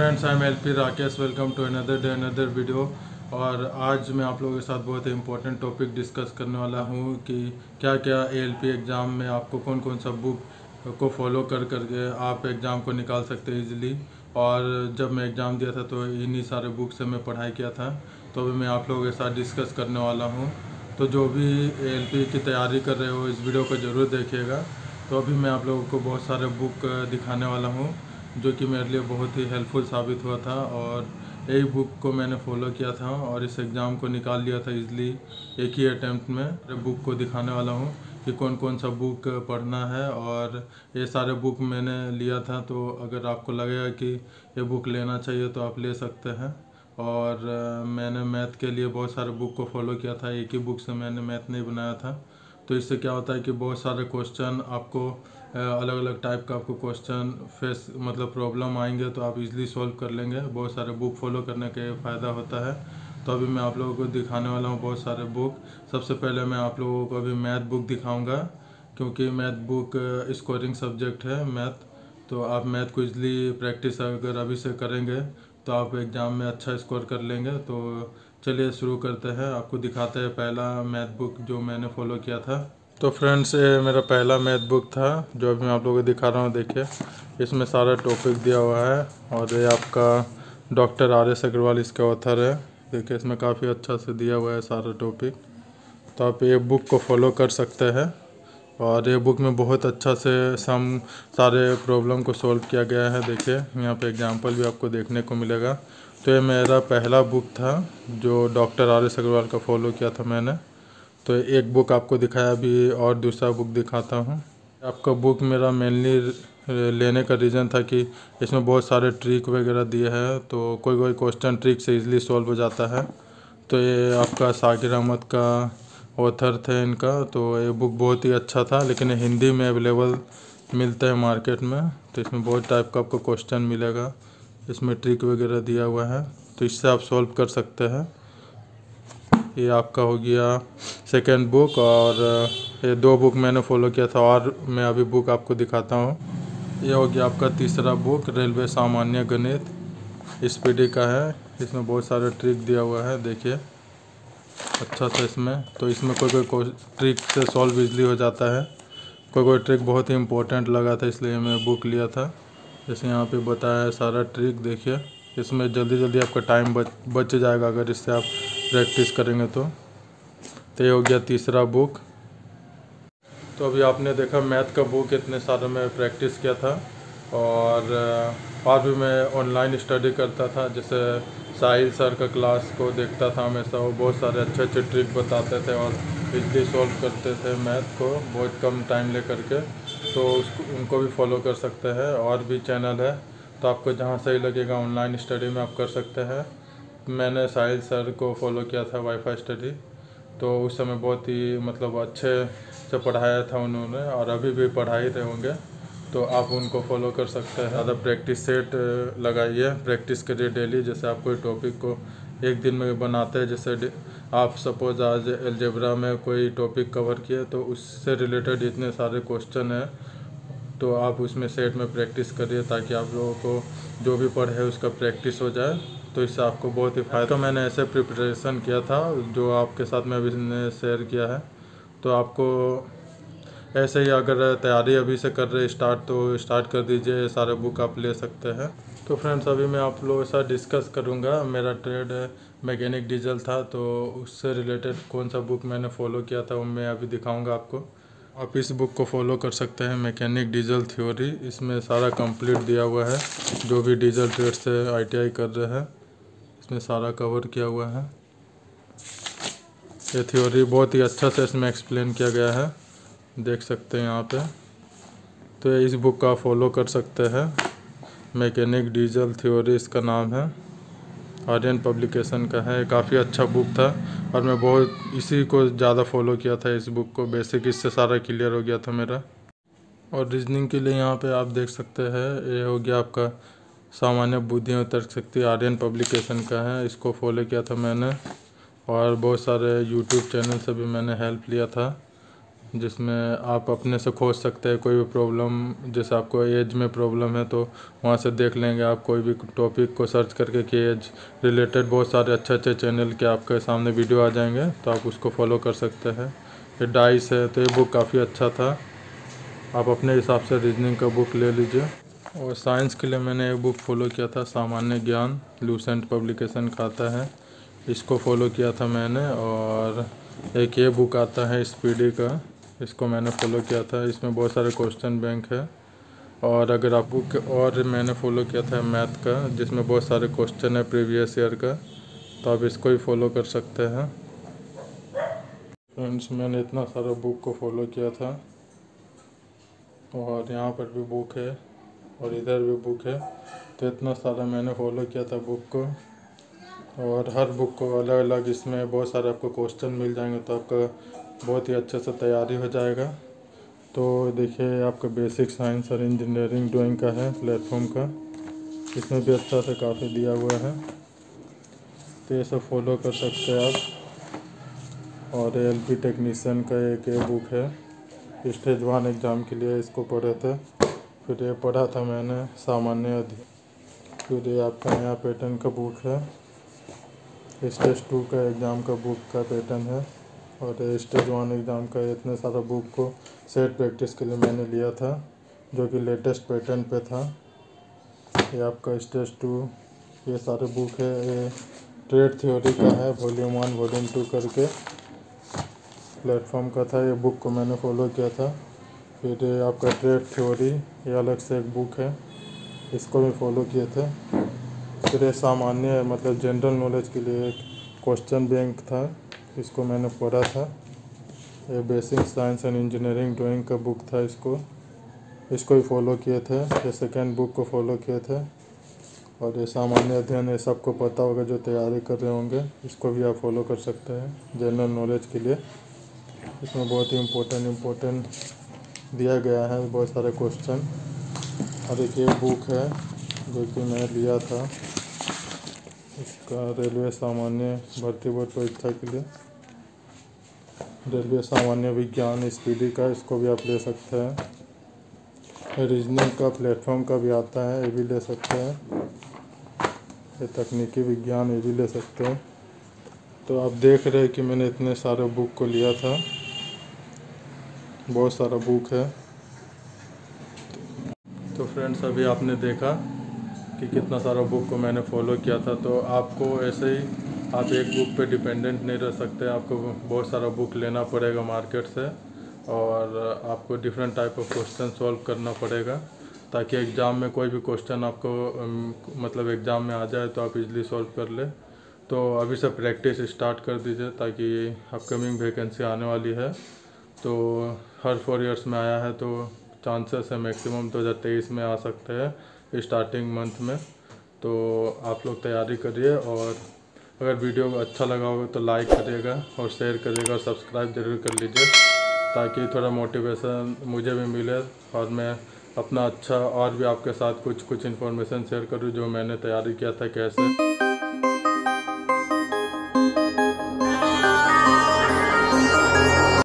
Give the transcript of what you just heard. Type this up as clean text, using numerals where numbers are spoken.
Friends, I am L P Rakesh. Welcome to another day another video. और आज मैं आप लोगों के साथ बहुत ही इंपॉर्टेंट टॉपिक डिस्कस करने वाला हूँ कि क्या क्या एएलपी एग्ज़ाम में आपको कौन कौन सा बुक को फॉलो कर करके आप एग्ज़ाम को निकाल सकते हैं ईजिली। और जब मैं एग्ज़ाम दिया था तो इन्हीं सारे बुक से मैं पढ़ाई किया था, तो अभी मैं आप लोगों के साथ डिस्कस करने वाला हूँ। तो जो भी एएलपी की तैयारी कर रहे हो इस वीडियो को ज़रूर देखिएगा। तो अभी मैं आप लोगों को बहुत सारे बुक दिखाने वाला हूँ जो कि मेरे लिए बहुत ही हेल्पफुल साबित हुआ था, और यही बुक को मैंने फॉलो किया था और इस एग्ज़ाम को निकाल लिया था इजली एक ही अटैम्प्ट में। बुक को दिखाने वाला हूँ कि कौन कौन सा बुक पढ़ना है, और ये सारे बुक मैंने लिया था। तो अगर आपको लगेगा कि ये बुक लेना चाहिए तो आप ले सकते हैं। और मैंने मैथ के लिए बहुत सारे बुक को फॉलो किया था, एक ही बुक से मैंने मैथ नहीं बनाया था। तो इससे क्या होता है कि बहुत सारे क्वेश्चन आपको अलग अलग टाइप का आपको क्वेश्चन फेस मतलब प्रॉब्लम आएंगे तो आप इजीली सॉल्व कर लेंगे। बहुत सारे बुक फॉलो करने का फ़ायदा होता है। तो अभी मैं आप लोगों को दिखाने वाला हूँ बहुत सारे बुक। सबसे पहले मैं आप लोगों को अभी मैथ बुक दिखाऊंगा, क्योंकि मैथ बुक स्कोरिंग सब्जेक्ट है मैथ। तो आप मैथ को इजली प्रैक्टिस अगर अभी से करेंगे तो आप एग्ज़ाम में अच्छा स्कोर कर लेंगे। तो चलिए शुरू करते हैं, आपको दिखाते हैं पहला मैथ बुक जो मैंने फॉलो किया था। तो फ्रेंड्स, ये मेरा पहला मैथ बुक था जो अभी मैं आप लोगों को दिखा रहा हूँ। देखिए, इसमें सारा टॉपिक दिया हुआ है और ये आपका डॉक्टर RS अग्रवाल इसका ऑथर है। देखिए, इसमें काफ़ी अच्छा से दिया हुआ है सारा टॉपिक। तो आप ये बुक को फॉलो कर सकते हैं। और ये बुक में बहुत अच्छा से सारे प्रॉब्लम को सॉल्व किया गया है। देखिए, यहाँ पे एग्जांपल भी आपको देखने को मिलेगा। तो ये मेरा पहला बुक था जो डॉक्टर RS अग्रवाल का फॉलो किया था मैंने। तो एक बुक आपको दिखाया, अभी और दूसरा बुक दिखाता हूँ। आपका बुक मेरा मेनली लेने का रीज़न था कि इसमें बहुत सारे ट्रिक वगैरह दिए हैं, तो कोई कोई क्वेश्चन ट्रिक से इजीली सॉल्व हो जाता है। तो ये आपका साकिर अहमद का ऑथर थे इनका। तो ये बुक बहुत ही अच्छा था, लेकिन ये हिंदी में अवेलेबल मिलता है मार्केट में। तो इसमें बहुत टाइप का आपको क्वेश्चन मिलेगा, इसमें ट्रिक वगैरह दिया हुआ है, तो इससे आप सॉल्व कर सकते हैं। ये आपका हो गया सेकेंड बुक। और ये दो बुक मैंने फॉलो किया था, और मैं अभी बुक आपको दिखाता हूँ। ये हो गया आपका तीसरा बुक, रेलवे सामान्य गणित, स्पीडी का है। इसमें बहुत सारे ट्रिक दिया हुआ है, देखिए अच्छा सा इसमें। तो इसमें कोई कोई ट्रिक से सॉल्व इजली हो जाता है, कोई कोई ट्रिक बहुत ही इंपॉर्टेंट लगा था इसलिए मैं बुक लिया था। जैसे यहाँ पे बताया है सारा ट्रिक, देखिए इसमें जल्दी जल्दी आपका टाइम बच जाएगा अगर इससे आप प्रैक्टिस करेंगे तो। ये हो गया तीसरा बुक। तो अभी आपने देखा मैथ का बुक इतने सारे में प्रैक्टिस किया था, और भी मैं ऑनलाइन स्टडी करता था। जैसे साहिल सर का क्लास को देखता था हमेशा, वो बहुत सारे अच्छे अच्छे ट्रिक बताते थे और इजली सॉल्व करते थे मैथ को बहुत कम टाइम ले करके। तो उनको भी फॉलो कर सकते हैं। और भी चैनल है, तो आपको जहाँ सही लगेगा ऑनलाइन स्टडी में आप कर सकते हैं। मैंने साहिल सर को फॉलो किया था वाईफाई स्टडी, तो उस समय बहुत ही मतलब अच्छे से पढ़ाया था उन्होंने, और अभी भी पढ़ाई रहे होंगे। तो आप उनको फॉलो कर सकते हैं। ज़्यादा प्रैक्टिस सेट लगाइए, प्रैक्टिस करिए डेली। जैसे आप कोई टॉपिक को एक दिन में बनाते हैं, जैसे आप सपोज आज अलजेब्रा में कोई टॉपिक कवर किए तो उससे रिलेटेड इतने सारे क्वेश्चन हैं, तो आप उसमें सेट में प्रैक्टिस करिए ताकि आप लोगों को जो भी पढ़े उसका प्रैक्टिस हो जाए। तो इससे आपको बहुत ही फ़ायदा। तो मैंने ऐसे प्रिपरेशन किया था जो आपके साथ में अभी ने शेयर किया है। तो आपको ऐसे ही अगर तैयारी अभी से कर रहे स्टार्ट, तो स्टार्ट कर दीजिए, ये सारे बुक आप ले सकते हैं। तो फ्रेंड्स, अभी मैं आप लोगों के साथ डिस्कस करूँगा। मेरा ट्रेड मैकेनिक डीजल था, तो उससे रिलेटेड कौन सा बुक मैंने फ़ॉलो किया था वो मैं अभी दिखाऊँगा आपको। आप इस बुक को फॉलो कर सकते हैं, मैकेनिक डीजल थ्योरी। इसमें सारा कंप्लीट दिया हुआ है, जो भी डीजल ट्रेड से ITI कर रहे हैं इसमें सारा कवर किया हुआ है। ये थ्योरी बहुत ही अच्छा से इसमें एक्सप्लेन किया गया है, देख सकते हैं यहाँ पे। तो ये इस बुक का फॉलो कर सकते हैं, मैकेनिक डीजल थ्योरी इसका नाम है, आर्यन पब्लिकेशन का है। काफ़ी अच्छा बुक था और मैं बहुत इसी को ज़्यादा फॉलो किया था इस बुक को। बेसिक इससे सारा क्लियर हो गया था मेरा। और रीजनिंग के लिए यहाँ पे आप देख सकते हैं, ये हो गया आपका सामान्य बुद्धि और तर्क शक्ति, आर्यन पब्लिकेशन का है। इसको फॉलो किया था मैंने, और बहुत सारे यूट्यूब चैनल से भी मैंने हेल्प लिया था। जिसमें आप अपने से खोज सकते हैं कोई भी प्रॉब्लम, जैसे आपको एज में प्रॉब्लम है तो वहाँ से देख लेंगे आप कोई भी टॉपिक को सर्च करके कि एज रिलेटेड बहुत सारे अच्छे अच्छे चैनल के आपके सामने वीडियो आ जाएंगे, तो आप उसको फॉलो कर सकते हैं। ये डाइस है, तो ये बुक काफ़ी अच्छा था, आप अपने हिसाब से रीजनिंग का बुक ले लीजिए। और साइंस के लिए मैंने एक बुक फॉलो किया था, सामान्य ज्ञान, लूसेंट पब्लिकेशन का आता है, इसको फॉलो किया था मैंने। और एक ये बुक आता है स्पीडी का, इसको मैंने फॉलो किया था, इसमें बहुत सारे क्वेश्चन बैंक है। और अगर आप बुक और मैंने फॉलो किया था मैथ का, जिसमें बहुत सारे क्वेश्चन है प्रीवियस ईयर का, तो आप इसको ही फॉलो कर सकते हैं। फ्रेंड्स, मैंने इतना सारा बुक को फॉलो किया था, और यहाँ पर भी बुक है और इधर भी बुक है, तो इतना सारा मैंने फॉलो किया था बुक को। और हर बुक को अलग अलग इसमें बहुत सारे आपको क्वेश्चन मिल जाएंगे, तो आपका बहुत ही अच्छे से तैयारी हो जाएगा। तो देखिए, आपका बेसिक साइंस और इंजीनियरिंग ड्राइंग का है प्लेटफॉर्म का, इसमें भी अच्छा से काफ़ी दिया हुआ है, तो ये सब फॉलो कर सकते हैं आप। और एलपी टेक्नीशियन का एक बुक है, स्टेज 1 एग्ज़ाम के लिए इसको पढ़े थे। फिर ये पढ़ा था मैंने सामान्य फिर ये आपका नया पैटर्न का बुक है, स्टेज 2 का एग्ज़ाम का बुक का पैटर्न है। और स्टेज 1 एग्ज़ाम का इतने सारा बुक को सेट प्रैक्टिस के लिए मैंने लिया था, जो कि लेटेस्ट पैटर्न पे था। ये आपका स्टेज 2, ये सारे बुक है। ये ट्रेड थ्योरी का है, वॉल्यूम 1 वॉल्यूम 2 करके प्लेटफॉर्म का था, ये बुक को मैंने फॉलो किया था। फिर ये आपका ट्रेड थ्योरी, ये अलग से एक बुक है, इसको भी फॉलो किए थे। फिर ये सामान्य मतलब जनरल नॉलेज के लिए एक क्वेश्चन बैंक था, इसको मैंने पढ़ा था। ये basic science and engineering drawing का बुक था, इसको ही फॉलो किए थे। ये सेकेंड बुक को फॉलो किए थे। और ये सामान्य अध्ययन, ये सबको पता होगा जो तैयारी कर रहे होंगे, इसको भी आप फॉलो कर सकते हैं जनरल नॉलेज के लिए। इसमें बहुत ही इम्पोर्टेंट दिया गया है, बहुत सारे क्वेश्चन। और एक ये बुक है जो कि मैं लिया था, इसका रेलवे सामान्य भर्ती बोर्ड परीक्षा के लिए, रेलवे सामान्य विज्ञान स्पीडी का, इसको भी आप ले सकते हैं। रीजनिंग का प्लेटफॉर्म का भी आता है, ये भी ले सकते हैं। ये तकनीकी विज्ञान, ये भी ले सकते हैं। तो आप देख रहे हैं कि मैंने इतने सारे बुक को लिया था, बहुत सारा बुक है। तो फ्रेंड्स, अभी आपने देखा कि कितना सारा बुक को मैंने फॉलो किया था। तो आपको ऐसे ही आप एक बुक पे डिपेंडेंट नहीं रह सकते, आपको बहुत सारा बुक लेना पड़ेगा मार्केट से, और आपको different type of question solve करना पड़ेगा, ताकि एग्ज़ाम में कोई भी क्वेश्चन आपको मतलब एग्ज़ाम में आ जाए तो आप इजीली सॉल्व कर ले। तो अभी से प्रैक्टिस स्टार्ट कर दीजिए, ताकि अपकमिंग वैकेंसी आने वाली है, तो हर 4 इयर्स में आया है, तो चांसेस है मैक्सिमम 2023 में आ सकते हैं स्टार्टिंग मंथ में। तो आप लोग तैयारी करिए, और अगर वीडियो अच्छा लगा होगा तो लाइक करिएगा और शेयर करिएगा और सब्सक्राइब जरूर कर लीजिए, ताकि थोड़ा मोटिवेशन मुझे भी मिले, और मैं अपना अच्छा और भी आपके साथ कुछ इन्फॉर्मेशन शेयर करूँ जो मैंने तैयारी किया था कैसे।